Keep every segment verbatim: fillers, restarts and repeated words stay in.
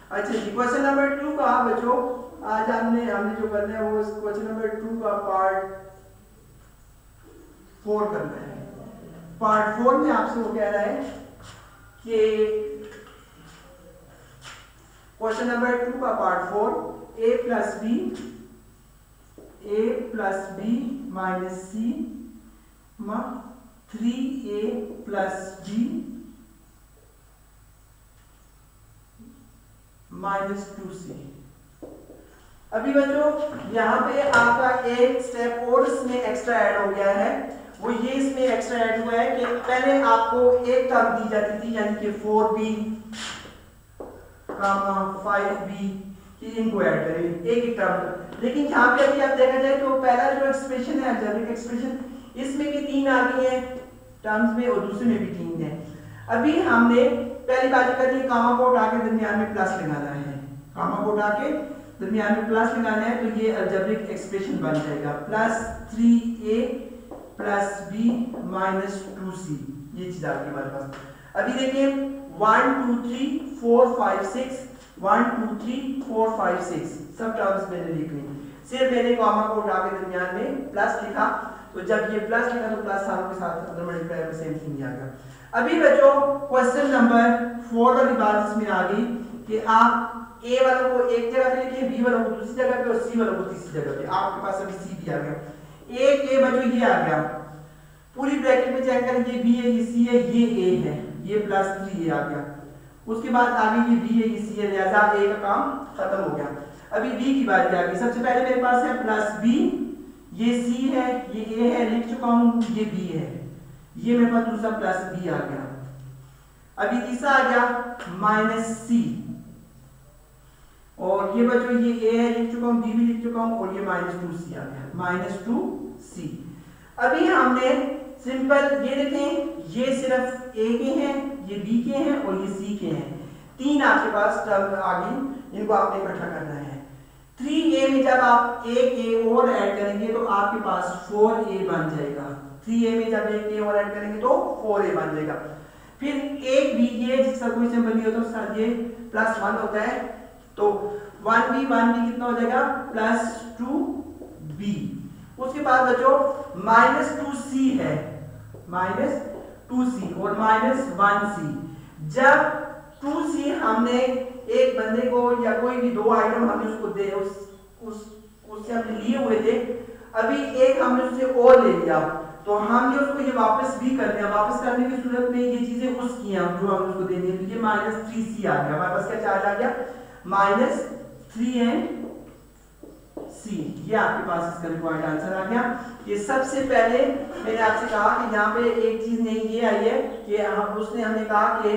अच्छा जी, question number two का बच्चों आज हमने हमने जो करना है वो क्वेश्चन नंबर टू का पार्ट फोर करना है। पार्ट फोर में आपसे वो कह रहा है कि क्वेश्चन नंबर टू का part four A plus B A plus B minus C three A plus B minus two C. अभी बच्चों यहाँ पे आपका एक स्टेप और इसमें एक्स्ट्रा ऐड हो गया है। वो ये इसमें एक्स्ट्रा ऐड हुआ है कि पहले आपको एक टर्म दी जाती थी यानी कि फोर बी फाइव बी इनको ऐड करें एक एक टर्म, लेकिन यहाँ पे अभी आप देखा जाए तो पहला जो एक्सप्रेशन है अलजेब्रिक एक्सप्रेशन इसमें भी तीन आ गई है टर्म्स में और दूसरे में भी तीन है। अभी हमने पहली बात कर दी कामा को उठा के दरमियान में प्लस लगाना है, कामा को उठा के दरमियान में प्लस लगाना है तो ये अलजेब्रिक एक्सप्रेशन बन जाएगा प्लस थ्री ए plus B minus two C. ये चीज आ गई हमारे पास। अभी देखिए one two three four five six one two three four five six सब टर्म्स मैंने लिख ली, सिर्फ मैंने कामा को उठा के दरमियान में प्लस लिखा तो जब ये प्लस लिखा तो प्लस सारों के साथ अंदर मल्टीप्लाई में सेम थिंग आ गया। अभी बच्चों क्वेश्चन नंबर फोर वाली बात इसमें आ गई कि आप ए वालों को एक जगह पे लिखिए, बी वालों को दूसरी जगह पे और सी वालों को तीसरी जगह पे। आपके पास अभी सी भी आ गया। ए के बच्चों ये आ गया, पूरी ब्रैकेट में चेक करें ये बी है ये सी है ये ए है ये प्लस थ्री ए आ गया। उसके बाद आगे ये बी है ये सी है लिहाजा ए का काम खत्म हो गया। अभी बी की बात आ गई। सबसे पहले मेरे पास है प्लस बी, ये सी है ये ए है लिख चुका हूं, ये बी है ये मेरे पास दूसरा प्लस बी आ गया। अभी तीसरा आ गया माइनस सी और ये बच्चों ये ए है लिख चुका हूं, बी भी लिख चुका हूं और ये माइनस टू सी आ गया माइनस टू सी। अभी हमने सिंपल ये देखें ये सिर्फ ए के हैं ये बी के हैं और ये सी के हैं, तीन आपके पास टर्म आ गई, इनको आपने इकट्ठा करना है। थ्री ए में जब आप एक ए और ऐड करेंगे तो आपके पास फोर ए बन जाएगा। थ्री ए में जब एक ए और ऐड करेंगे तो फोर ए बन जाएगा। फिर एक बी ये जिसका कोई सिंबल नहीं होता उसका ये प्लस वन होता है तो वन बी वन बी कितना हो जाएगा प्लस टू बी। उसके बाद बच्चों माइनस टू सी है माइनस टू सी और माइनस वन सी। जब टू सी हमने एक बंदे को या कोई भी दो आइटम हमने उसको दे उस उस उससे हमने लिए हुए थे, अभी एक हमने उससे और ले लिया तो हमने उसको ये वापस भी कर दिया। वापस करने की सूरत में ये चीजें उसकी हैं जो हमने उसको देनी है तो ये माइनस थ्री सी आ गया। हमारे पास क्या चार्ज आ गया माइनस थ्री एंड सी। ये आपके पास इसका रिक्वायर्ड आंसर आ गया। ये सबसे पहले मैंने आपसे कहा कि यहाँ पे एक चीज नहीं ये आई है कि हम उसने हमें कहा कि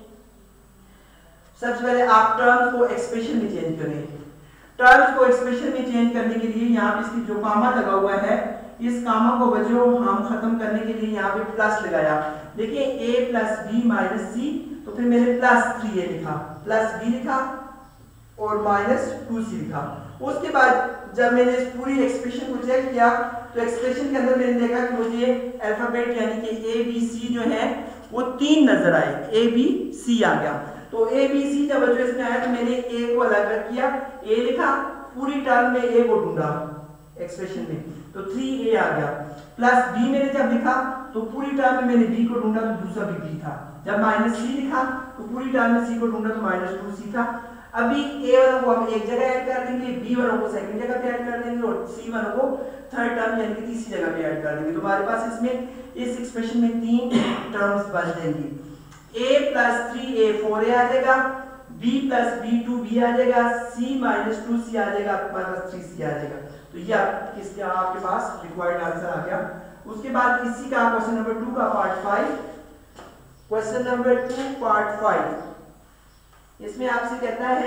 सबसे पहले आप टर्म्स को एक्सप्रेशन में चेंज करें। टर्म्स को एक्सप्रेशन में चेंज करने के लिए यहाँ पे इसकी जो कामा लगा हुआ है इस कामा को बच्चों हम खत्म करने के लिए यहाँ पे प्लस लगाया। देखिए a plus B minus C तो फिर मैंने प्लस थ्री ए लिखा प्लस बी लिखा और माइनस टू सी लिखा। उसके बाद जब मैंने इस पूरी एक्सप्रेशन को चेक किया तो एक्सप्रेशन के अंदर मैंने देखा कि मुझे अल्फाबेट यानी कि ए बी सी जो है वो तीन नजर आए, ए बी सी आ गया। तो ए बी सी जब बच्चों इसमें आया तो मैंने ए को अलग रख किया, ए लिखा, पूरी टर्म में ए को ढूंढा एक्सप्रेशन में तो थ्री ए आ गया। प्लस बी मैंने जब लिखा तो पूरी टर्म में मैंने बी को ढूंढा तो दूसरा भी बी था। जब माइनस सी लिखा तो पूरी टर्म में सी को ढूंढा तो माइनस टू सी था। अभी ए वालों को हम एक जगह ऐड कर देंगे, बी वालों को सेकंड जगह पे ऐड कर देंगे और सी वालों को थर्ड टर्म यानी कि तीसरी जगह पे ऐड कर देंगे। तो हमारे पास इसमें इस एक्सप्रेशन में तीन टर्म्स बच जाएंगी। a plus three A four A आ जाएगा, b plus B two B आ जाएगा, c माइनस टू सी आ जाएगा, आपके पास थ्री सी आ जाएगा। तो ये आप किसके आपके पास रिक्वायर्ड आंसर आ गया। उसके बाद इसी का क्वेश्चन नंबर टू का part five, question number two part five, इसमें आपसे कहता है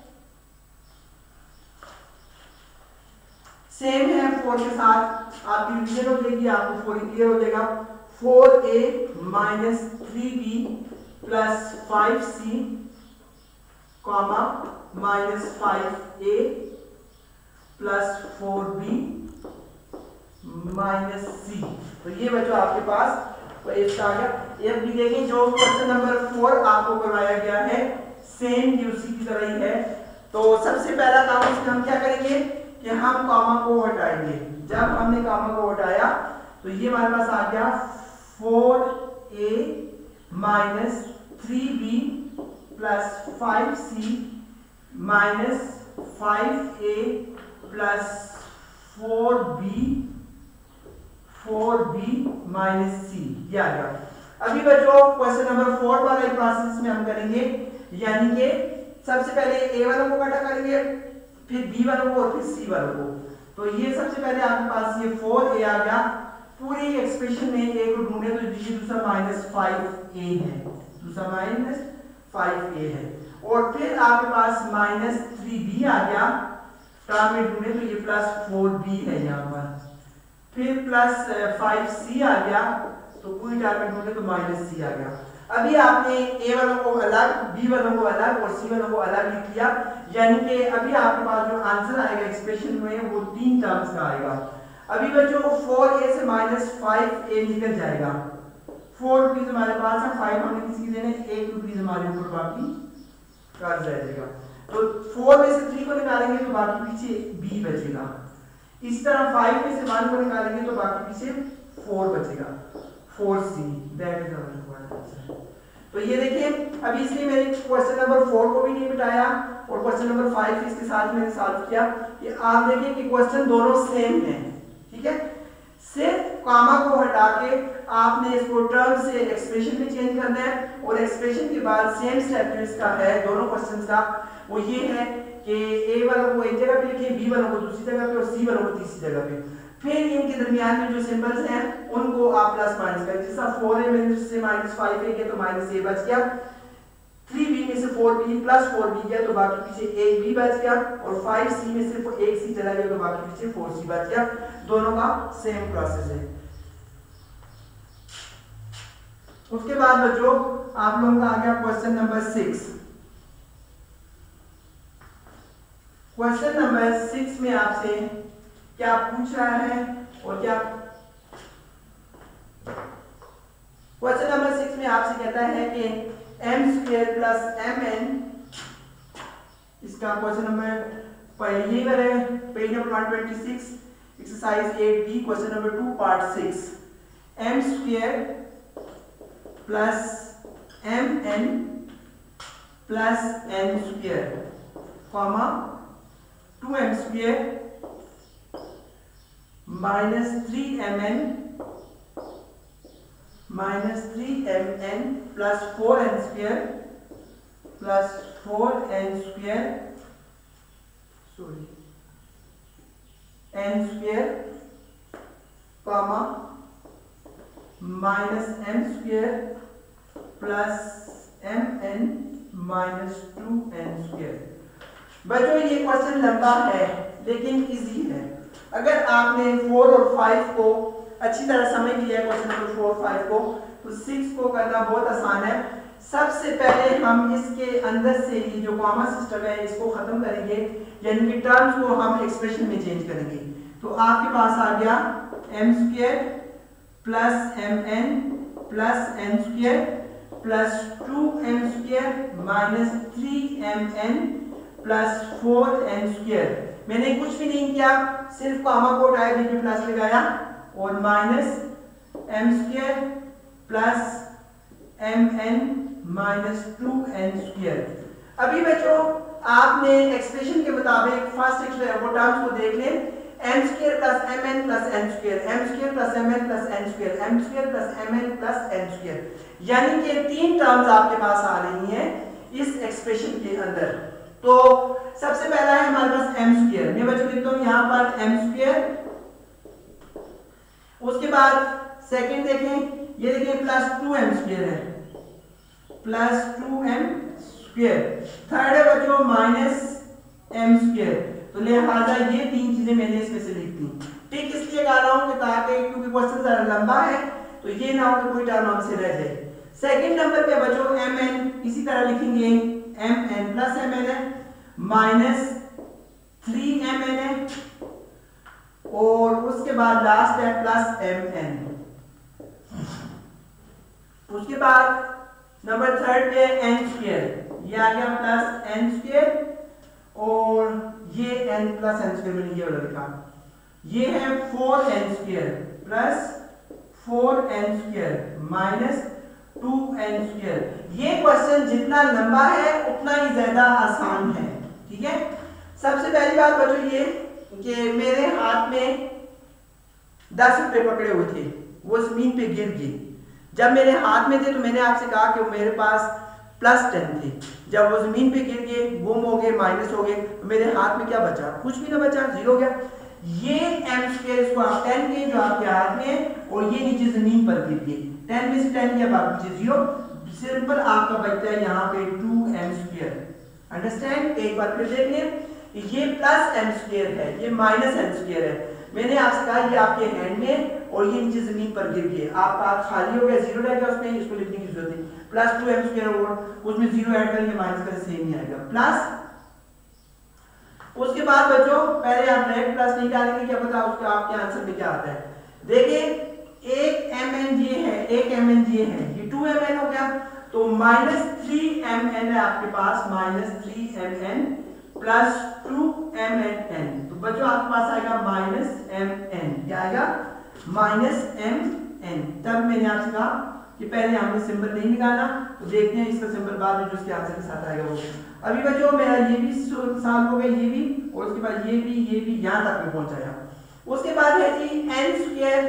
सेम है फोर के साथ आपकी रिवीजन हो जाएगी, आपको फोर क्लियर हो जाएगा। Four A minus three B plus five C comma minus five A plus four B minus C. तो ये बच्चों आपके पास तो इसका आ गया। ये भी देखें जो क्वेश्चन नंबर फोर आपको करवाया गया है सेम ये उसी की तरह ही है। तो सबसे पहला काम इसमें हम क्या करेंगे कि हम कॉमा को हटाएंगे। जब हमने कॉमा को हटाया तो ये हमारे पास आ गया four A minus three B plus five C minus five A plus four B four B minus C, ये आ गया। अभी बच्चों क्वेश्चन नंबर फोर वाला प्रोसेस में हम करेंगे, यानी कि सबसे पहले ए वालों को इकट्ठा करेंगे, फिर बी वालों को और फिर सी वालों को। तो ये सबसे पहले आपके पास ये फोर ए आ गया। पूरी एक्सप्रेशन में ए को ढूंढे तो ये दूसरा माइनस फाइव ए है, दूसरा माइनस फाइव ए है। और फिर आपके पास माइनस थ्री बी आ गया, टर्म में ढूंढे तो ये प्लस फोर बी है यहाँ पर। फिर प्लस फाइव सी आ गया, तो पूरी टर्म में ढूंढे तो माइनस सी आ गया। अभी आपने ए वालों को अलग, बी वालों को अलग और सी वालों को अलग लिख लिया, यानी कि अभी आपके पास जो आंसर आएगा एक्सप्रेशन में वो तीन टर्म्स का आएगा। अभी बच्चों फोर ए से माइनस फाइव ए निकल जाएगा। फोर रुपीज हमारे पास है, फाइव हमने किसी की देने, एक रुपीज हमारे ऊपर बाकी कर्ज रह जाएगा। तो फोर में से थ्री को निकालेंगे तो बाकी पीछे बी बचेगा। इस तरह फाइव में से वन को निकालेंगे तो बाकी पीछे फोर बचेगा, four C, that is our required answer. तो ये देखिए, अभी इसलिए मैंने क्वेश्चन नंबर फोर को भी नहीं बिठाया और क्वेश्चन नंबर फाइव इसके साथ मैंने सॉल्व किया। ये आप देखिए कि क्वेश्चन दोनों सेम हैं, ठीक है। सिर्फ कॉमा को हटा के आपने इसको टर्म से एक्सप्रेशन में चेंज करना है और एक्सप्रेशन के बाद सेम स्टेप जो इसका है दोनों क्वेश्चंस का वो ये है कि ए वालों को एक जगह पे लिखिए, बी वालों को दूसरी जगह पे और सी वालों को तीसरी जगह पे। फिर इनके दरमियान में जो सिंबल्स हैं उनको आप प्लस माइनस करें। जैसा फोर ए में से माइनस फाइव ए गया तो माइनस ए बच गया, थ्री बी में से four B plus four B गया तो बाकी पीछे एक बी बच गया, और फाइव सी में से एक सी चला गया तो बाकी पीछे फोर सी बच गया। दोनों का सेम प्रोसेस है। उसके बाद बच्चों आप लोगों का आ गया question number six. Question number six में आपसे क्या पूछ रहा है और क्या क्वेश्चन नंबर सिक्स में आपसे कहता है कि M square plus M N, इसका क्वेश्चन नंबर ये करें page number one twenty six exercise eight B question number two part six. M square plus M N plus N square comma two M square minus three M N minus three M N plus four N square plus four N square sorry N square comma minus M square plus M N minus two N square. बच्चों ये question लंबा है लेकिन easy है। अगर आपने four और five को अच्छी तरह समझ लिया क्वेश्चन नंबर फोर फाइव को, तो सिक्स को करना बहुत आसान है। सबसे पहले हम इसके अंदर से ये जो कॉमा सिस्टम है इसको खत्म करेंगे, यानी कि टर्म्स को हम एक्सप्रेशन में चेंज करेंगे। तो आपके पास आ गया M square plus M N plus N square plus two M square minus three M N plus four N square. मैंने कुछ भी नहीं किया, सिर्फ कॉमा को हटाया, बीच में प्लस लगाया और minus M square plus M N minus two N square. अभी बच्चों आपने एक्सप्रेशन के मुताबिक फर्स्ट वो टर्म्स को देख लें, m square plus M N plus N square, m square plus M N plus N square, m square plus M N plus N square, यानी कि तीन टर्म्स आपके पास आ रही हैं इस एक्सप्रेशन के अंदर। तो सबसे पहला है हमारे पास एम स्क्वायर, मैं बच्चों लिखता हूं यहां पर एम स्क्वायर। उसके बाद सेकंड देखें, ये देखें प्लस टू एम स्क्वायर है, plus two M square. Third है बच्चों माइनस एम स्क्वायर। तो लिहाजा ये तीन चीजें मैंने इसमें से लिख दी। ठीक इसलिए कह रहा हूं कि ताकि क्योंकि क्वेश्चन जरा लंबा है तो ये ना हो कि कोई टर्म हमसे रह जाए। सेकंड नंबर पे बच्चों एम एन इसी तरह लिखेंगे, m N plus M n है माइनस थ्री एम एन है और उसके बाद लास्ट है प्लस एम एन। उसके बाद नंबर थर्ड पे एन स्क्वायर, ये आ गया प्लस एन स्क्वायर और ये एन प्लस एन स्क्वायर मैंने ये वाला लिखा, ये है four N square plus four N square minus two N square. ये क्वेश्चन जितना लंबा है उतना ही ज्यादा आसान है, ठीक है। सबसे पहली बात बच्चों ये कि मेरे हाथ में दस रुपए पकड़े हुए थे, वो जमीन पे गिर गए। जब मेरे हाथ में थे तो मैंने आपसे कहा कि मेरे पास प्लस टेन थे, जब वो जमीन पे गिर गए, गुम हो गए, माइनस हो गए, तो मेरे हाथ में क्या बचा? कुछ भी ना बचा, जीरो हो गया। ये एम स्क्वायर इसको आप टेन के जो आपके हाथ में है और ये नीचे जमीन पर गिर गए, टेन में से टेन किया बाकी जीरो, सिंपल आपका बचता है यहाँ पे टू एम स्क्वायर। अंडरस्टैंड? एक बार फिर देख लें, ये प्लस एम स्क्वायर है, ये माइनस एम स्क्वायर है। मैंने आपसे कहा ये आपके हैंड में और ये नीचे जमीन पर गिर गए, आपका हाथ खाली हो गया, जीरो रह गया, उसमें इसको लिखने की जरूरत नहीं। प्लस टू एम स्क्वायर और उसमें जीरो ऐड करेंगे, माइनस करें, सेम ही आएगा प्लस। उसके बाद बच्चों पहले आप डायरेक्ट प्लस नहीं डालेंगे, क्या पता उसके आपके आंसर में क्या आता है। देखिए एक एम एन ये है, एक एम एन ये है, ये टू एम एन हो गया, तो माइनस थ्री एम एन है आपके पास, minus three M N plus two m n n, तो बच्चों आपके पास आएगा माइनस एम एन, क्या आएगा? Minus m n. तब मैंने आपसे कहा कि पहले हमने सिंबल नहीं निकाला, तो देखते हैं इसका सिंबल बाद में जो उसके आंसर के साथ आएगा वो। अभी बच्चों मेरा ये भी साल हो गया, ये भी, और उसके बाद ये भी, ये भी, यहां तक मैं पहुंचाया। उसके बाद है जी एन स्क्वायर,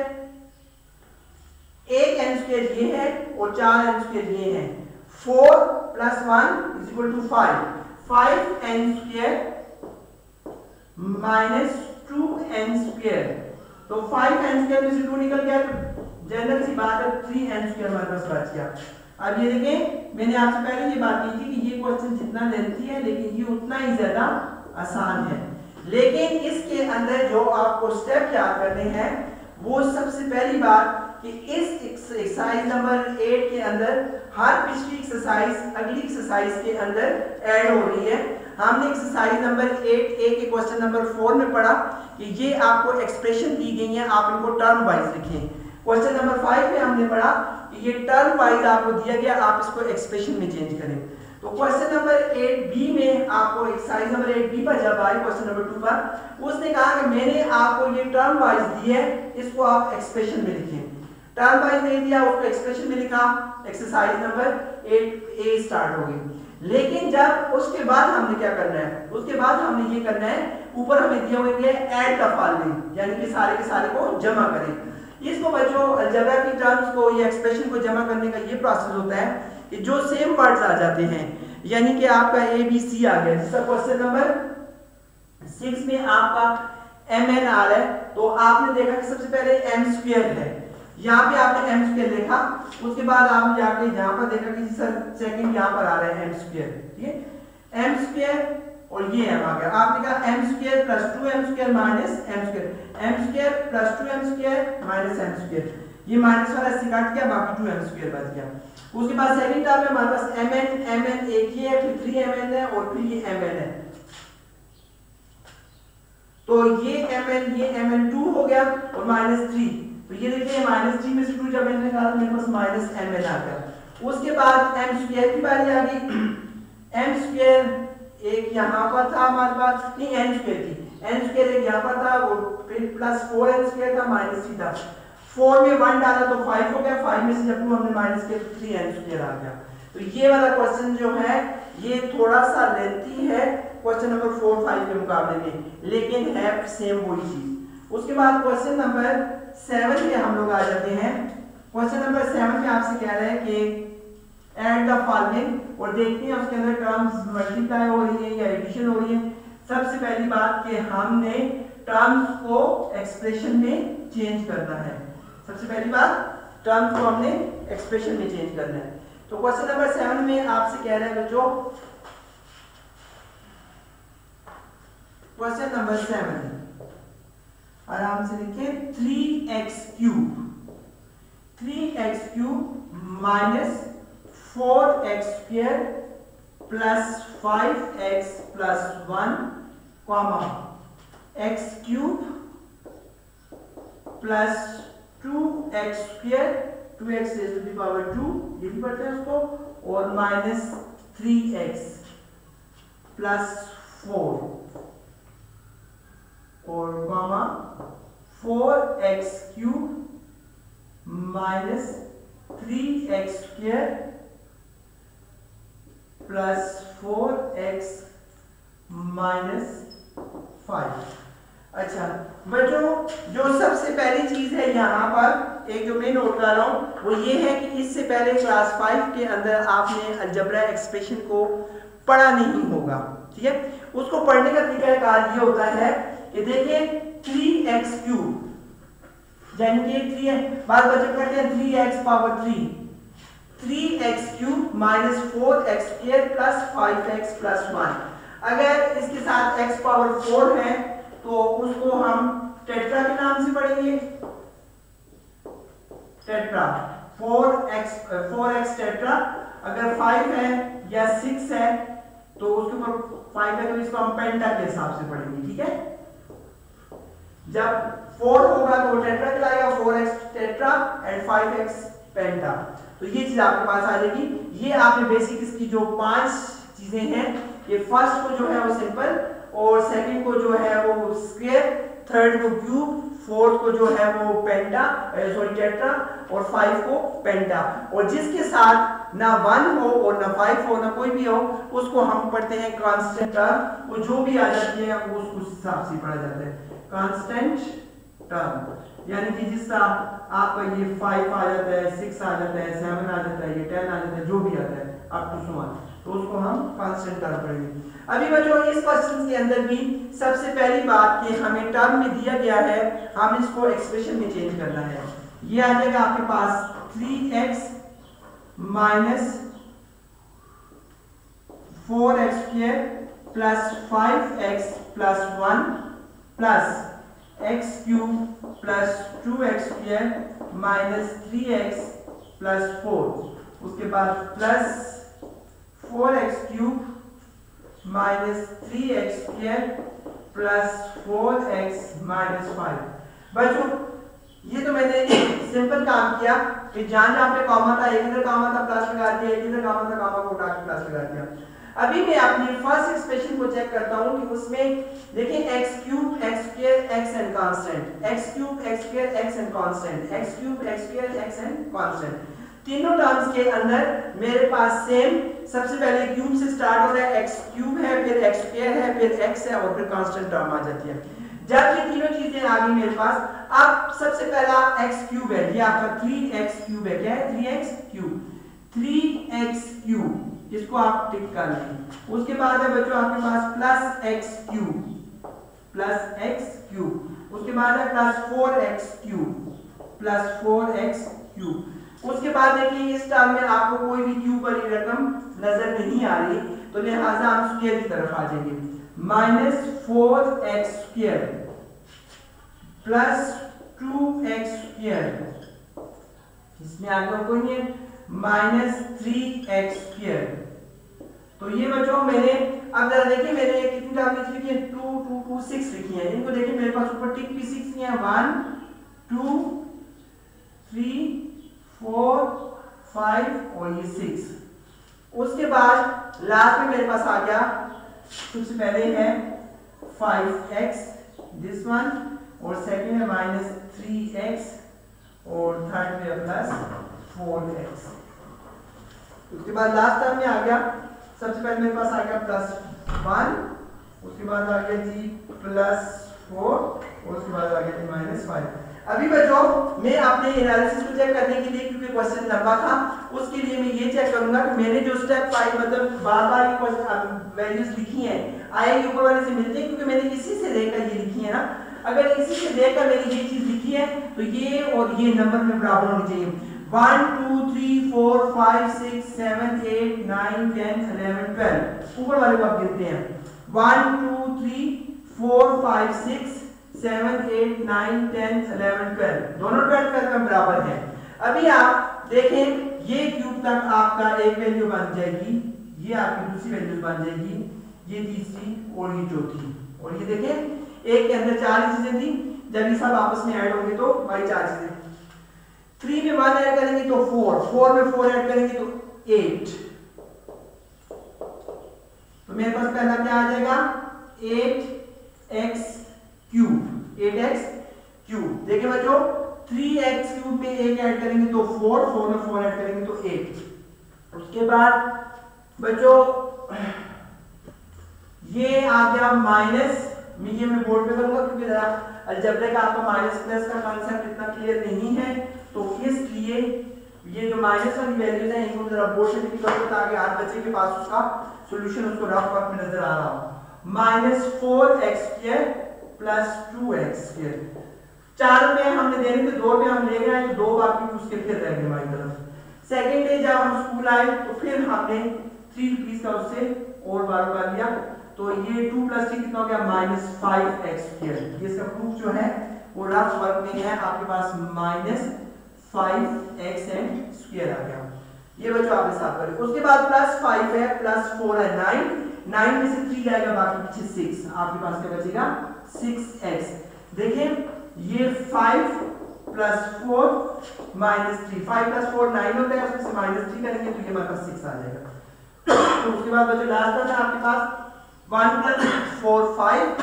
एक एन स्क्वायर ये है और चार एन स्क्वायर ये है, four plus one is equal to five, five n square minus two N square, तो फाइव एन स्क्वायर में से टू निकल गया, तो जनरल सी बात है थ्री एन स्क्वायर हमारे पास बच गया। अब ये देखें, मैंने आपसे पहले ये बात की थी कि ये क्वेश्चन जितना लेंथी है लेकिन ये उतना ही ज्यादा आसान है, लेकिन इसके अंदर जो आपको स्टेप याद करने हैं वो सबसे पहली बात कि इस एक्सरसाइज नंबर एट के अंदर हर पिछली एक्सरसाइज अगली एक्सरसाइज के अंदर ऐड हो रही है। हमने एक्सरसाइज नंबर एट ए के क्वेश्चन नंबर फोर में पढ़ा कि ये आपको एक्सप्रेशन दी गई है, आप इनको टर्म वाइज लिखें। क्वेश्चन नंबर फाइव में हमने पढ़ा कि ये टर्म वाइज आपको दिया गया, आप इसको एक्सप्रेशन में चेंज करें। तो क्वेश्चन नंबर एट बी में आपको एक्सरसाइज नंबर एट बी पर जब आए क्वेश्चन नंबर टू पर, उसने कहा कि मैंने आपको ये टर्म वाइज दी है, इसको आप एक्सप्रेशन में लिखें। टर्म वाइज नहीं दिया, उसको एक्सप्रेशन में लिखा, exercise number eight A start हो गई। लेकिन जब उसके बाद हमने क्या करना है, उसके बाद हमने ये करना है, ऊपर हमें दिया हुआ है ऐड द फॉलोइंग, यानी कि सारे के सारे को जमा करें। इसको बच्चों अलजेब्रा की टर्म्स को या एक्सप्रेशन को जमा करने का ये प्रोसेस होता है कि जो सेम वर्ड्स आ जाते हैं, यानी कि आपका ए बी सी आ गया, जिसका क्वेश्चन नंबर सिक्स में आपका एम एन आ रहा है, तो आपने देखा कि सबसे पहले एम स्क्वायर है, यहाँ पे आपने एम स्क्वायर लिखा, उसके बाद आपने जाके यहाँ पर देखा कि सर सेकंड यहाँ पर आ रहा है एम स्क्वायर, ठीक है, एम स्क्वायर और ये एम आ गया, आपने कहा m square plus two M square minus M square, m square plus two M square minus M square, ये माइनस वाला इससे काट गया, बाकी टू एम स्क्वायर बच गया। उसके बाद सेकंड टर्म में हमारे पास एम एन, एम एन एक ही है, फिर थ्री एम एन है और फिर ये एम एन है, तो ये एम एन, ये एम एन टू हो गया और माइनस थ्री, तो ये देखिए माइनस थ्री में से टू जब मैंने निकाला मेरे पास माइनस एम एन आ गया। उसके बाद एम स्क्वायर की बारी आ गई, एम स्क्वायर एक यहाँ पर था हमारे पास, नहीं एन स्क्वायर थी, एन स्क्वायर एक यहाँ पर था, वो फिर प्लस फोर एन स्क्वायर था, माइनस थ्री था, फोर में वन डाला तो फाइव हो गया, फाइव में से जब टू हमने माइनस किया तो थ्री एन स्क्वायर आ गया। तो ये वाला क्वेश्चन जो है ये थोड़ा सा लेंथी है क्वेश्चन नंबर फोर फाइव के मुकाबले में, लेकिन है सेम वही चीज। उसके बाद क्वेश्चन नंबर सेवन में हम लोग आ जाते हैं। क्वेश्चन नंबर सेवन में आपसे कह रहे हैं कि ऐड द फॉलोइंग, और देखते हैं उसके अंदर टर्म्स मल्टीप्लाई हो रही है या एडिशन हो रही है। सबसे पहली बात कि हमने टर्म्स को एक्सप्रेशन में चेंज करना है, सबसे पहली बात टर्म्स को हमने एक्सप्रेशन में चेंज करना है। तो क्वेश्चन नंबर सेवन में आपसे कह रहे हैं बच्चों, क्वेश्चन नंबर सेवन आराम से लिखें, three x cube, three x cube minus four x square plus five x plus one comma x cube plus two x square, two x raise to the power two, ये भी पढ़ते हैं उसको, और minus three x plus four और comma four x cube minus three x square plus four x minus five. अच्छा बच्चों, जो सबसे पहली चीज है यहाँ पर एक जो मैं नोट कर रहा हूँ वो ये है कि इससे पहले क्लास फाइव के अंदर आपने अलजेब्रा एक्सप्रेशन को पढ़ा नहीं होगा, ठीक है। उसको पढ़ने का तरीका ये होता है कि देखिए थ्री एक्स क्यूब यानी कि थ्री बात बच्चे करते हैं three x power three three x cube minus four x square plus five x plus one. अगर इसके साथ x पावर फोर है तो उसको हम टेट्रा के नाम से पढ़ेंगे, tetra four x four x tetra. अगर फाइव है या सिक्स है तो उसके ऊपर फाइव है तो इसको हम पेंटा के हिसाब से पढ़ेंगे, ठीक है। जब फोर होगा तो टेट्रा कहलाएगा, four x tetra and five x penta. तो ये चीज आपके पास आ जाएगी। ये आपने बेसिक इसकी जो पांच चीजें हैं, ये फर्स्ट को जो है वो सिंपल, और सेकंड को जो है वो स्क्वायर, थर्ड को क्यूब, फोर्थ को जो है वो पेंटा सॉरी टेट्रा, और फाइव को पेंटा। और जिसके साथ ना वन हो और ना फाइव हो ना कोई भी हो उसको हम पढ़ते हैं कांस्टेंट टर्म। वो जो भी आ जाती है वो उस हिसाब से पढ़ा जाता है कांस्टेंट टर्म। यानी कि जिस तरह आपका ये फाइव आ जाता है, सिक्स आ जाता है, सेवन आ जाता है, ये टेन आ जाता है, जो भी आता है अप टू सो ऑन, तो उसको हम कांस्टेंट टर्म पढ़ेंगे। अभी बच्चों इस क्वेश्चन के अंदर भी सबसे पहली बात कि हमें टर्म में दिया गया है, हम इसको एक्सप्रेशन में चेंज करना है। ये आ जाएगा आपके पास three x minus four x square plus five x plus one plus x cube plus two x square minus three x plus four. उसके बाद plus four x cube minus three x square plus four x minus five. बच्चों ये तो मैंने simple काम किया कि जहां जहां पे कॉमा था एक इधर कॉमा था प्लस लगा दिया, एक इधर कॉमा था कॉमा को उठा के प्लस लगा दिया। अभी मैं अपनी फर्स्ट एक्सप्रेशन को चेक करता हूं कि उसमें देखिए x cube x square x and constant, x cube x square x and constant, x cube x square x and constant. तीनों टर्म्स के अंदर मेरे पास सेम, सबसे पहले क्यूब से स्टार्ट हो रहा है, x क्यूब है, फिर x स्क्वायर है, फिर x है और फिर कांस्टेंट टर्म आ जाती है। जब ये तीनों चीजें आ गई मेरे पास, अब सबसे पहला x क्यूब है, ये आपका थ्री एक्स क्यूब है। क्या है? Three x cube, three x cube, इसको आप टिक कर लें। उसके बाद है बच्चों आपके पास plus x cube, plus x cube. उसके बाद है plus four x cube, plus four x cube. उसके बाद देखिए इस टर्म में आपको कोई भी क्यूब वाली रकम नजर नहीं आ रही, तो लिहाजा हम स्क्वायर की तरफ आ जाएंगे। Minus four x square plus two x square, इसमें आगे कोई नहीं है, माइनस थ्री एक्स स्क्वायर। तो ये बच्चों मैंने अब जरा देखिए मैंने कितनी टर्म लिखी है, टू टू टू सिक्स लिखी है। इनको देखिए मेरे पास ऊपर टिक भी सिक्स नहीं है, one two three four five और ये सिक्स। उसके बाद लास्ट में मेरे पास आ गया, सबसे पहले है फाइव एक्स दिस वन, और सेकेंड है माइनस थ्री एक्स, और थर्ड में प्लस फोर एक्स। उसके बाद लास्ट टर्म में आ गया, सबसे पहले मेरे पास आ गया प्लस वन, उसके बाद आ गया जी प्लस फोर, और उसके बाद आ गया जी माइनस फाइव। अभी बच्चों मैं अपने एनालिसिस को चेक करने के लिए, क्योंकि क्वेश्चन लंबा था, उसके लिए मैं ये चेक करूंगा कि मैंने जो स्टेप फाइव मतलब बार बार ये क्वेश्चन वैल्यूज लिखी हैं आए ऊपर वाले से मिलते हैं, क्योंकि मैंने इसी से देखकर ये लिखी है ना। अगर इसी से देखकर मैंने ये चीज लिखी है तो ये और ये नंबर में बराबर होनी चाहिए। One two three four five six seven eight nine ten eleven twelve, ऊपर वाले को आप गिनते हैं, one two three four five six seven eight nine ten eleven twelve, दोनों ट्वेल्व ट्वेल्व में बराबर है। अभी आप देखें ये क्यूब तक आपका एक वैल्यू बन जाएगी, ये आपकी दूसरी वैल्यू बन जाएगी, ये तीसरी और ये चौथी, और ये देखें एक के अंदर चार चीजें थी, जब ये सब आपस में ऐड होंगे तो भाई चार चीजें, थ्री में वन ऐड करेंगे तो फोर, फोर में फोर ऐड करेंगे तो एट, तो मेरे पास पहला क्या आ जाएगा eight x cube, eight x cube. देखिए बच्चों थ्री एक्स क्यूब में एक ऐड करेंगे तो फोर, फोर में फोर ऐड करेंगे तो एट। उसके बाद बच्चों ये आ गया माइनस, ये मैं बोर्ड पे करूंगा क्योंकि जरा अलजेब्रा का आपको माइनस प्लस का कांसेप्ट इतना क्लियर नहीं है, तो इसलिए ये जो माइनस वाली वैल्यूज हैं इनको जरा बोर्ड से लिख करो ताकि हर बच्चे के पास उसका सॉल्यूशन उसको रफ वर्क में नजर आ रहा हो। Minus four x square plus two x square, चार में हमने देने थे, दो में हम ले गए तो दो बाकी उसके फिर रह गए हमारी तरफ। सेकेंड डे जब हम स्कूल आए तो फिर हमने थ्री रुपीज का उससे और बार बार लिया, तो ये टू प्लस थ्री कितना हो गया माइनस फाइव एक्स स्क्वायर। इसका प्रूफ जो है वो रफ वर्क में है आपके पास minus five x and square आ गया। ये बच्चों आपने साफ करें। उसके बाद प्लस फाइव है, प्लस फोर है नाइन, नाइन में से थ्री जाएगा बाकी पीछे सिक्स, आपके पास क्या बचेगा सिक्स एक्स। देखिए ये five plus four minus three, five plus four nine होता है, उसमें से माइनस थ्री करेंगे तो ये हमारे पास सिक्स आ जाएगा। तो उसके बाद बच्चों लास्ट में आपके पास वन प्लस फोर फाइव,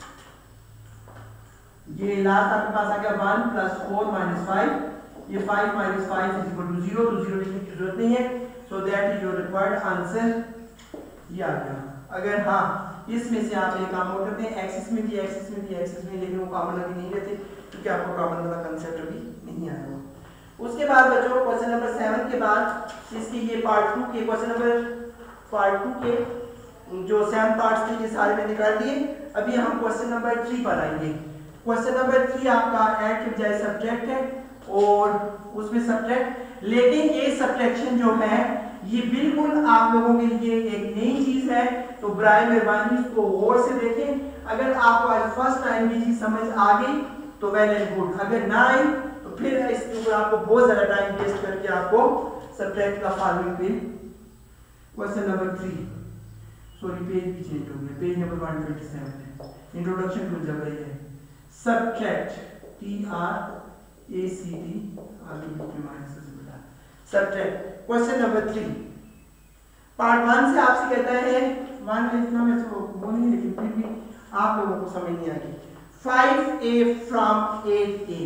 ये लास्ट आपके पास आ गया one plus four minus five, ये five minus five is equal to zero, तो जीरो लिखने की जरूरत नहीं है, so that is your required answer, ये आ गया। अगर हाँ इसमें से आप एक काम और करते हैं, एक्सिस में भी एक्सिस में भी एक्सिस में, लेकिन वो कॉमन अभी नहीं लेते क्योंकि आपको कॉमन वाला कंसेप्ट अभी नहीं आया हो। उसके बाद बच्चों क्वेश्चन नंबर सेवन के बाद इसके ये पार्ट टू के क्वेश्चन नंबर पार्ट टू के जो सेवन पार्ट्स थे ये सारे मैंने निकाल दिए। अभी हम क्वेश्चन नंबर थ्री पर आएंगे। क्वेश्चन नंबर थ्री आपका ऐड के बजाय सब्ट्रैक्ट है और उसमें सब्ट्रैक्ट, लेकिन ये सब्ट्रैक्शन जो है ये बिल्कुल आप लोगों के लिए एक नई चीज है, तो बराए मेहरबानी इसको गौर से देखें। अगर आपको आज फर्स्ट टाइम ये चीज समझ आ गई तो वेल एंड गुड, अगर ना आई तो फिर इसके ऊपर आपको बहुत ज्यादा टाइम वेस्ट करके आपको सब्ट्रैक्ट का फॉलोइंग पे question number three, sorry page भी चेंज हो गया, page number one twenty seven है, इंट्रोडक्शन टू अलजेब्रा है। Subtract T R A C T आगे बुक में माइनस से बता subtract. Question number three part one से आपसे कहता है, वन में इतना मैं तो बोल नहीं लेकिन फिर भी आप लोगों को समझ नहीं आएगी। Five a from eight a,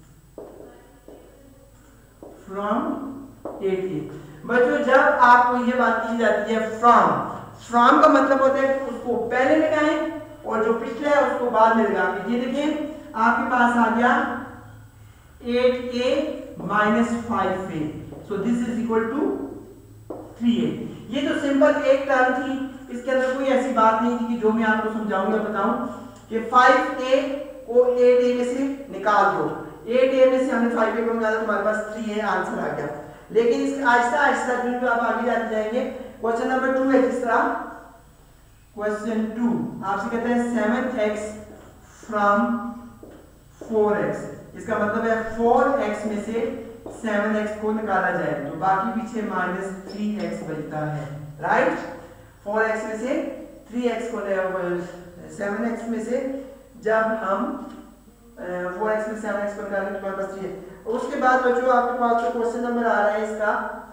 from eight a. बच्चों जब आपको ये बात की जाती है फ्रॉम, फ्रॉम का मतलब होता है कि उसको पहले लगाएं और जो पिछला है उसको बाद में लगाएं। ये देखिए आपके पास आ गया eight a minus five a, so this is equal to three a. ये तो सिंपल एक टर्म थी, इसके अंदर कोई ऐसी बात नहीं थी कि जो मैं आपको समझाऊंगा बताऊं कि फाइव ए को एट ए में से निकाल दो, एट ए में से हमने फाइव ए को निकाला तो हमारे पास थ्री ए आंसर आ गया। लेकिन इसके आहिस्ता आहिस्ता जो आप आगे जाते जाएंगे, क्वेश्चन नंबर टू है जिस तरह क्वेश्चन टू आपसे कहते हैं seven x from four x, इसका मतलब है फोर एक्स में से सेवन एक्स को निकाला जाए तो बाकी पीछे माइनस थ्री एक्स बचता है, राइट। फोर एक्स में से थ्री एक्स को सेवन एक्स में से जब हम फोर एक्स में सेवन एक्स को निकालेंगे तो हमारे पास थ्री है। उसके बाद बच्चों आपके पास जो क्वेश्चन नंबर आ रहा है इसका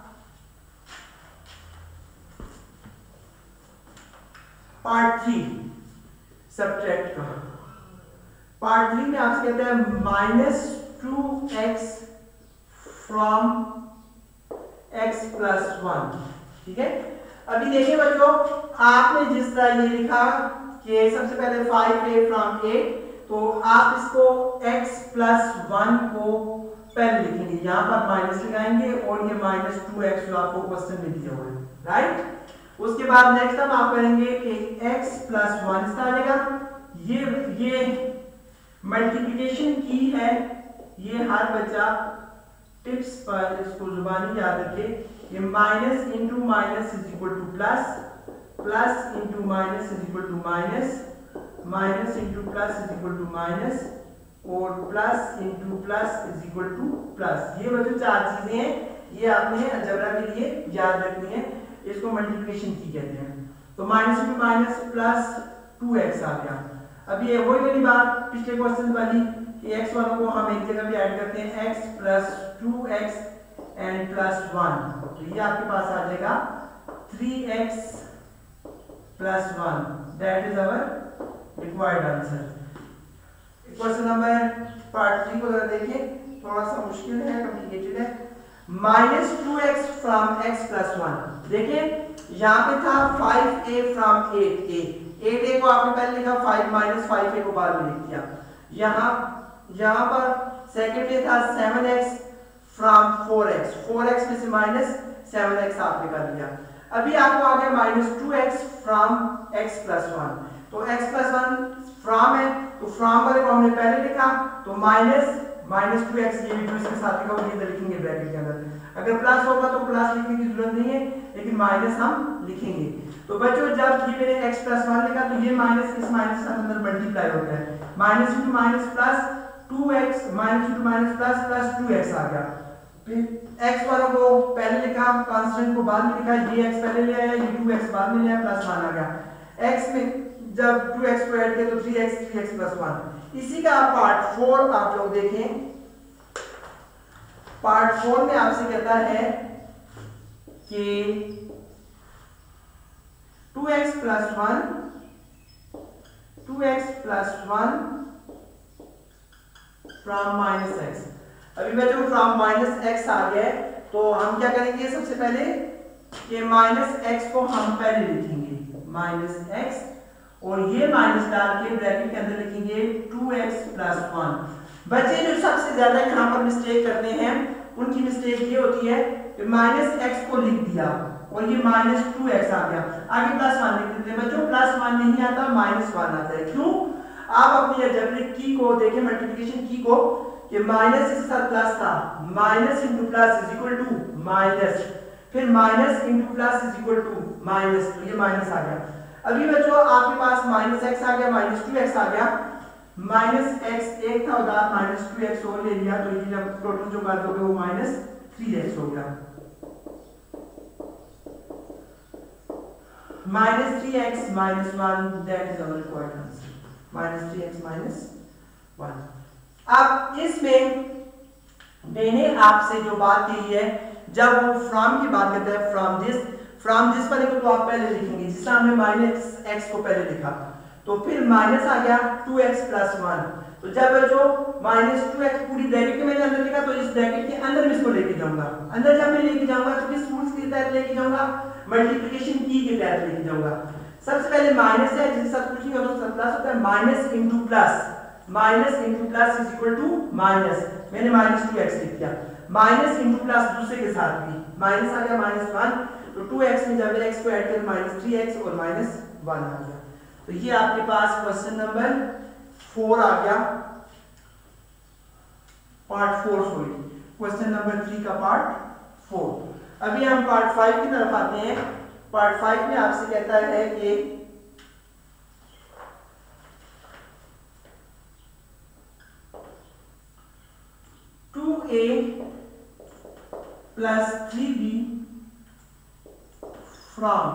पार्ट थ्री सब्ट्रैक्ट का, पार्ट थ्री में आपसे कहते हैं minus two x from x plus one, ठीक है। अभी देखिए बच्चों आपने जिस तरह ये लिखा कि सबसे पहले फाइव ए फ्रॉम एट, तो आप इसको x प्लस वन को पहले लिखेंगे, यहाँ पर माइनस लगाएंगे और ये माइनस टू एक्स जो आपको क्वेश्चन में दिया हुआ है, राइट। उसके बाद नेक्स्ट हम आप करेंगे कि x प्लस वन इसका आ जाएगा, ये ये मल्टीप्लिकेशन की है, ये हर बच्चा टिप्स पर इसको जुबानी याद रखे, ये minus into minus is equal to plus, plus into minus is equal to minus, minus into plus is equal to minus और plus into plus is equal to plus. ये बच्चों चार चीजें हैं, ये आपने अलजेब्रा के लिए याद रखनी है, इसको मल्टीप्लिकेशन की कहते हैं। तो minus into minus plus two x आ गया। अब ये वही वाली बात पिछले क्वेश्चन वाली कि एक्स वालों को हम एक जगह भी ऐड करते हैं, x plus two x and plus one, तो ये आपके पास आ जाएगा three x plus one. That is our required answer. Question number part three को जरा देखें, थोड़ा सा मुश्किल है, कॉम्प्लिकेटेड है। Minus two x from x plus one. देखिए यहाँ पे था five a from eight a, eight a को आपने पहले लिखा, फाइव माइनस फाइव ए को बाद में लिख दिया। यहाँ यहाँ पर सेकंड में था seven x from four x, four x में से माइनस सेवन एक्स आपने कर दिया। अभी आपको आ गया minus two x from x plus one. तो एक्स प्लस वन फ्रॉम है, तो फ्रॉम वाले को हमने पहले लिखा, तो माइनस माइनस टू एक्स, ये भी टू इसके साथ लिखा, वो इधर लिखेंगे ब्रैकेट के अंदर। अगर प्लस होगा तो प्लस लिखने की जरूरत नहीं है, लेकिन माइनस हम लिखेंगे। तो बच्चों जब ये मैंने x प्लस वन लिखा, तो ये माइनस इस माइनस के अंदर मल्टीप्लाई होता है, minus into minus plus two x, minus into minus plus plus two x आ गया। फिर x वालों को पहले लिखा, कांस्टेंट को बाद में लिखा, ये x पहले ले आया, ये टू एक्स बाद में ले आया, प्लस वन आ गया। x में जब टू एक्स को ऐड किया तो three x, three x plus one. इसी का पार्ट फोर आप लोग देखें। पार्ट फोर में आपसे कहता है कि two x plus one, two x plus one from minus x. अभी बच्चों फ्रॉम माइनस एक्स आ गया है, तो हम क्या करेंगे, सबसे पहले कि माइनस एक्स को हम पहले लिखेंगे, माइनस एक्स, और ये माइनस डाल के ब्रैकेट के अंदर लिखेंगे टू एक्स प्लस वन। बच्चे जो सबसे ज्यादा यहाँ पर मिस्टेक करते हैं, उनकी मिस्टेक ये होती है कि माइनस एक्स को लिख दिया और ये माइनस टू एक्स आ गया, आगे प्लस वन लिख देते हैं। बच्चों प्लस वन नहीं आता, माइनस वन आता है। क्यों? आप अपनी अलजेब्रिक की को देखें, मल्टीप्लिकेशन की को, कि माइनस इसके साथ प्लस था, minus into plus is equal to minus, फिर minus into plus is equal to minus, तो ये माइनस आ गया। अभी बच्चों आपके पास माइनस एक्स आ गया, माइनस टू एक्स आ गया, माइनस एक्स एक था उधर, माइनस टू एक्स और ले लिया, तो ये जब टोटल जो कर दोगे वो माइनस थ्री एक्स हो गया। Minus three x minus one, that is our required answer, minus three x minus one. अब इसमें मैंने आपसे जो बात की है, जब वो फ्रॉम की बात करते हैं, फ्रॉम दिस, फ्रॉम दिस वाले को तो आप पहले लिखेंगे, जिससे हमने माइनस एक्स को पहले लिखा, तो फिर माइनस आ गया टू एक्स प्लस वन। तो जब जो माइनस टू एक्स पूरी ब्रैकेट के मैंने अंदर लिखा, तो इस ब्रैकेट के अंदर मैं इसको लेके जाऊंगा, अंदर जब मैं लेके जाऊंगा तो किस रूल्स के तहत लेके जाऊंगा, मल्टीप्लिकेशन की के तहत लेके जाऊंगा। सबसे पहले माइनस है, जिसके साथ कुछ नहीं होता, तो प्लस होता है, minus into plus, minus into plus is equal to minus, मैंने माइनस टू एक्स लिख दिया, माइनस इंटू प्लस दूसरे के साथ भी माइनस आ गया, माइनस वन, तो टू एक्स में जब x को ऐड करें माइनस थ्री एक्स और माइनस वन आ गया। तो ये आपके पास क्वेश्चन नंबर फोर आ गया, part four, sorry question number three का पार्ट फोर। अभी हम पार्ट फाइव की तरफ आते हैं। पार्ट फाइव में आपसे कहता है कि two a plus three b from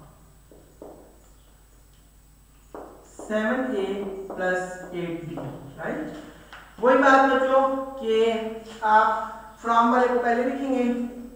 seven a plus eight b, right. वही बात बच्चों कि आप from वाले को पहले लिखेंगे,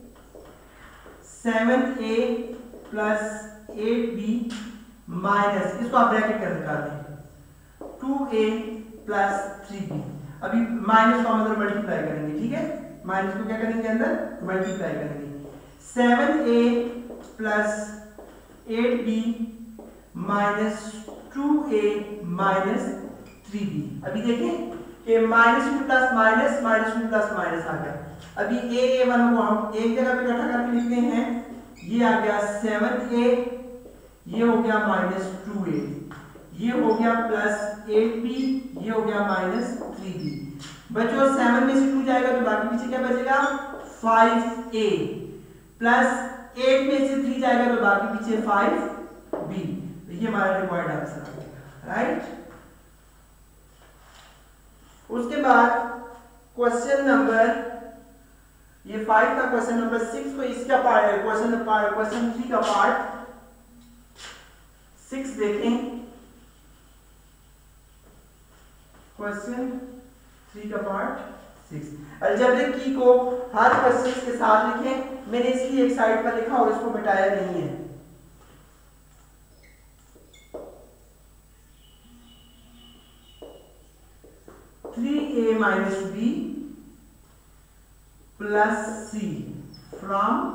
seven a plus eight b minus, इसको आप ब्रैकेट के अंदर कर दें, two a plus three b. अभी माइनस को हम अंदर मल्टीप्लाई करेंगे, ठीक है, माइनस को क्या करेंगे, अंदर मल्टीप्लाई करेंगे, seven a plus eight b minus two a minus three b. अभी देखें कि minus two plus minus, minus two plus minus आ गया। अभी ए ए वन को हम एक जगह पे इकट्ठा करके लिखते हैं, ये आ गया सेवन ए, ये हो गया माइनस टू ए, ये हो गया प्लस एट बी, ये हो गया माइनस थ्री बी। बच्चों सेवन में से टू जाएगा तो बाकी पीछे क्या बचेगा, फाइव ए, प्लस एट में से थ्री जाएगा तो बाकी पीछे फाइव बी। तो ये हमारा रिक्वायर्ड आंसर आ गया, राइट। उसके बाद क्वेश्चन नंबर, ये फाइव का क्वेश्चन नंबर सिक्स को इसका पार्ट, क्वेश्चन क्वेश्चन थ्री का पार्ट सिक्स देखें। क्वेश्चन थ्री का पार्ट सिक्स, अलजेब्रिक की को हर क्वेश्चन के साथ लिखें। मैंने इसलिए एक साइड पर लिखा और इसको मिटाया नहीं है। Three a minus b plus c from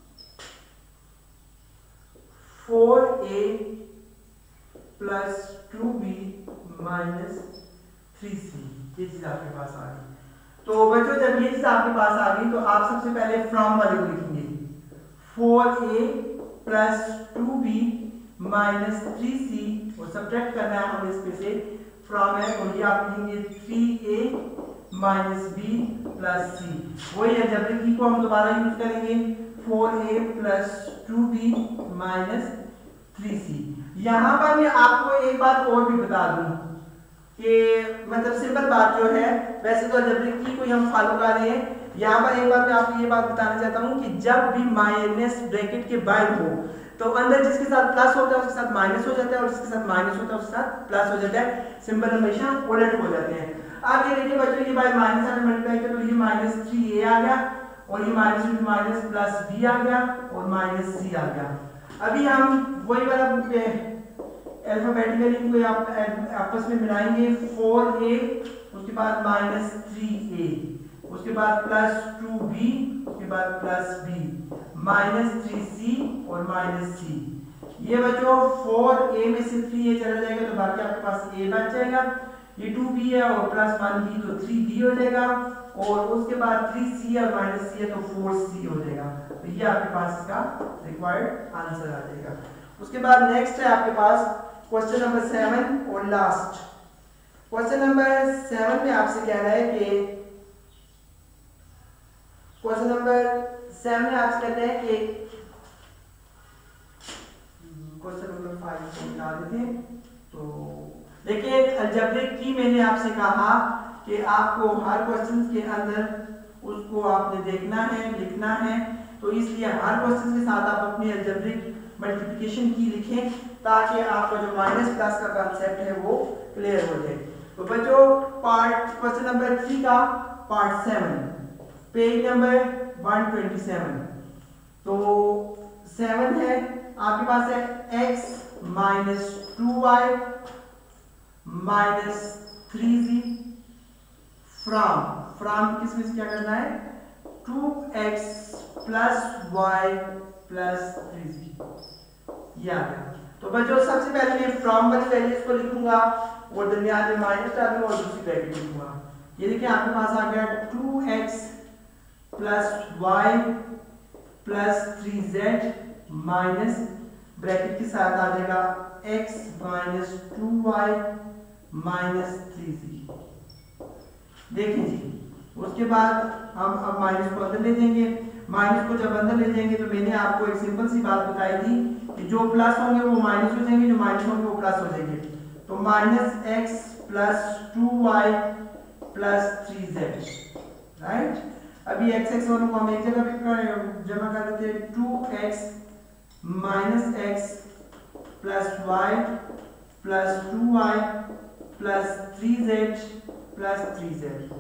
four A plus two b minus three c. ये चीज आपके पास आ गई। तो बच्चों जब ये चीज आपके पास आ गई तो आप सबसे पहले फ्रॉम वाले को लिखेंगे, फोर ए plus two b minus three c और सब्ट्रैक्ट करना है हमें इसमें से फ्रॉम है, और ये आप लिखेंगे three a minus b plus c. वही अलजेब्रिक की को हम दोबारा यूज करेंगे, फोर ए plus two b minus three c. यहाँ पर मैं आपको एक बात और भी बता दूं कि मतलब सिंपल बात जो है, वैसे तो अलजेब्रिक की को हम फॉलो कर रहे हैं, यहाँ पर एक बार मैं आपको ये बात बताना चाहता हूँ कि जब भी माइनस ब्रैकेट के बाहर हो तो अंदर जिसके साथ प्लस होता है उसके साथ माइनस हो जाता है, और जिसके साथ माइनस होता है उसके साथ प्लस हो जाता है। सिंबल हमेशा उलट हो जाते हैं। अब ये देखिए बच्चों, ये बाय माइनस से मल्टीप्लाई किया तो ये माइनस थ्री ए आ गया, और ये minus into minus plus b आ गया, और माइनस सी आ गया। अभी हम वही वाला अल्फाबेटिकली इनको आप आपस में मिलाएंगे, फोर ए उसके बाद माइनस थ्री ए उसके बाद प्लस टू बी उसके बाद plus B minus three c और माइनस सी। ये बच्चों फोर ए में से थ्री ए चला जाएगा तो बाकी आपके पास ए बच जाएगा, ये टू बी है और प्लस वन बी तो थ्री बी हो जाएगा, और उसके बाद थ्री सी और माइनस सी है तो फोर सी हो जाएगा। तो ये आपके पास इसका रिक्वायर्ड आंसर आ जाएगा। उसके बाद नेक्स्ट है आपके पास क्वेश्चन नंबर सेवन और लास्ट। क्वेश्चन नंबर सेवन में आपसे कह रहा है कि क्वेश्चन नंबर सेवन में आपसे कहते हैं कि क्वेश्चन नंबर फाइव को निकाल देते हैं। तो देखिए अलजेब्रिक की मैंने आपसे कहा कि आपको हर क्वेश्चन के अंदर उसको आपने देखना है, लिखना है, तो इसलिए हर क्वेश्चन के साथ आप अपनी अलजेब्रिक मल्टीप्लिकेशन की लिखें ताकि आपका जो माइनस प्लस का कॉन्सेप्ट है वो क्लियर हो जाए। तो बच्चों पार्ट क्वेश्चन नंबर थ्री का part seven page number one twenty seven. तो सेवन है आपके पास है x minus two y minus three z from from किसमें से क्या करना है, two x plus y plus three z. ये आ गया। तो बच्चों सबसे पहले मैं फ्रॉम वाली वैल्यूज को लिखूंगा और दरमियान में माइनस डालूंगा और दूसरी ब्रैकेट लिखूंगा। ये देखिए आपके पास आ गया two x plus y plus three z minus bracket के साथ आ जाएगा x minus two y minus three z. देखें जी, उसके बाद हम अब माइनस को अंदर ले जाएंगे। माइनस को जब अंदर ले जाएंगे तो मैंने आपको एक सिंपल सी बात बताई थी कि जो प्लस होंगे वो माइनस हो जाएंगे, जो माइनस होंगे वो प्लस हो जाएंगे। तो minus x plus two y plus three z, right. अभी एक्स एक्स वालों को हम एक जगह पे जमा कर देते हैं, two x minus x plus y plus two y plus three z plus three z.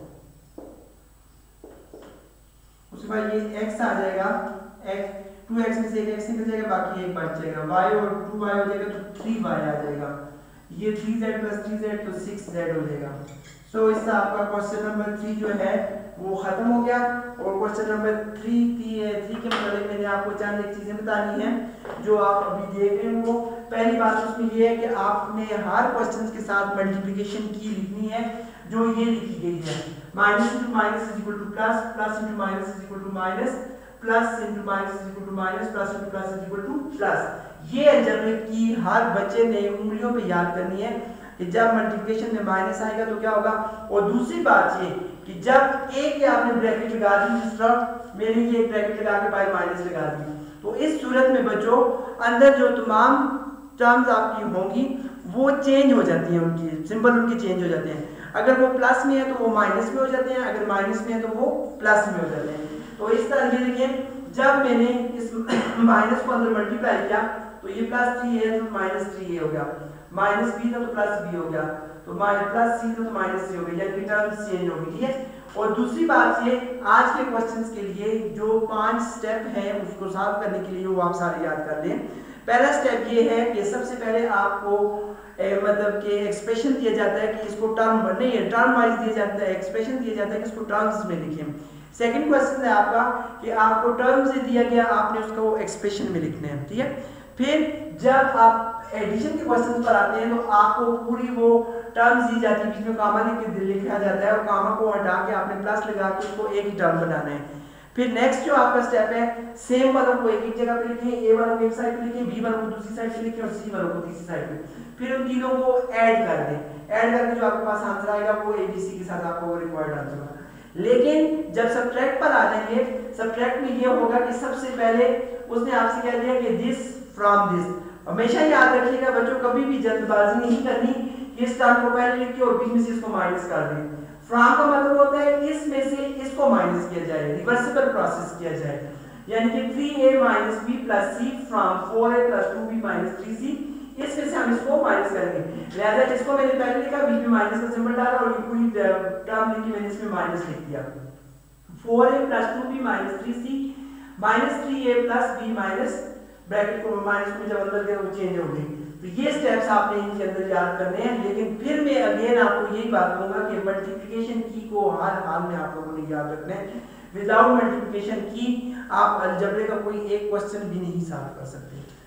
उसके बाद ये x आ जाएगा, x टू एक्स में से एक x निकल जाएगा, बाकी एक बच जाएगा, y और टू वाई हो जाएगा तो थ्री वाई आ जाएगा, ये three z plus three z तो सिक्स जेड हो जाएगा। सो so, इससे आपका क्वेश्चन नंबर थ्री जो है वो खत्म हो गया। और क्वेश्चन नंबर थ्री थ्री के मतलब मैंने आपको चंद एक चीजें बतानी है जो आप अभी देख रहे हैं। वो पहली बात उसमें ये है कि आपने हर क्वेश्चन के साथ मल्टीप्लिकेशन की लिखनी है जो ये लिखी गई है, minus into minus is equal to plus, plus into minus is equal to minus, plus into minus is equal to minus, plus into plus is equal to plus. ये अलजेब्रिक की हर बच्चे ने उंगलियों पे याद करनी है कि जब मल्टीप्लिकेशन में माइनस आएगा तो क्या होगा। और दूसरी बात ये कि जब एक के आपने ब्रैकेट लगा दी, जिस तरह मैंने ये एक ब्रैकेट लगा के बाहर माइनस लगा दी, तो इस सूरत में बच्चों अंदर जो तमाम टर्म्स आपकी होंगी वो चेंज हो जाती हैं, उनकी सिंबल उनके चेंज हो जाते हैं। अगर वो प्लस में है तो वो माइनस में हो जाते हैं, अगर माइनस में है तो वो प्लस में हो जाते हैं। तो इस तरह ये देखिए, जब मैंने इस माइनस को अंदर मल्टीप्लाई किया तो ये प्लस थ्री है तो माइनस थ्री हो गया, माइनस बी था तो प्लस बी हो गया, तो प्लस सी था तो माइनस सी हो गई, यानी टर्म्स चेंज हो गई। ठीक है। और दूसरी बात ये, आज के क्वेश्चंस के लिए जो पांच स्टेप हैं उसको सॉल्व करने के लिए वो आप सारे याद कर लें। पहला स्टेप ये है कि सबसे पहले आपको ए, मतलब कि एक्सप्रेशन दिया जाता है कि इसको टर्म नहीं है, टर्म वाइज दिया जाता है, एक्सप्रेशन दिया जाता है कि इसको टर्म्स में लिखें। सेकंड क्वेश्चन है आपका कि आपको टर्म से दिया गया, आपने उसको एक्सप्रेशन में लिखना है, ठीक है। फिर जब आप एडिशन के क्वेश्चन पर आते हैं तो आपको पूरी वो टर्म्स दी जाती है, बीच में कामा लिख के लिखा जाता है और कामा को हटा के आपने प्लस लगा के उसको एक ही टर्म बनाना है। फिर नेक्स्ट जो आपका स्टेप है, सेम वालों को एक एक जगह पे लिखें, ए वालों को एक साइड पे लिखें, बी वालों को दूसरी साइड पे लिखें और सी वालों को तीसरी साइड पे। फिर उन तीनों को ऐड कर दें, ऐड करके जो आपके पास आंसर आएगा वो एबीसी के साथ आपको वो रिक्वायर्ड आंसर होगा। लेकिन जब सब्ट्रैक्ट पर आ जाएंगे, सब्ट्रैक्ट में ये होगा कि सबसे पहले उसने आपसे कह दिया कि दिस फ्रॉम दिस। हमेशा याद रखिएगा बच्चों, कभी भी जल्दबाजी नहीं करनी कि इस टर्म को पहले लिख के और बीच में से इसको माइनस कर दें। फ्रॉम का मतलब होता है इसमें से इसको माइनस किया जाए, रिवर्सिबल प्रोसेस किया जाए, यानी कि three a minus b plus c from four A plus two b minus three c, इसमें से हम इसको माइनस करेंगे। लिहाजा इसको मैंने पहले लिखा, बीच में माइनस का सिंबल डाला और ये पूरी टर्म लिखी मैंने, इसमें माइनस लिख दिया। फोर ए plus two b minus three c minus three ए प्लस बी माइनस ब्रैकेट को माइनस को जब अंदर के वो चेंज हो गई। तो ये स्टेप्स आपने इनके अंदर याद करने हैं। लेकिन फिर मैं अगेन आपको यही बात कहूंगा कि मल्टीप्लिकेशन की को हर हाल में आप लोगों ने याद रखना है। विदाउट मल्टीप्लिकेशन की आप अलजेब्रा का कोई एक क्वेश्चन भी नहीं सॉल्व कर सकते।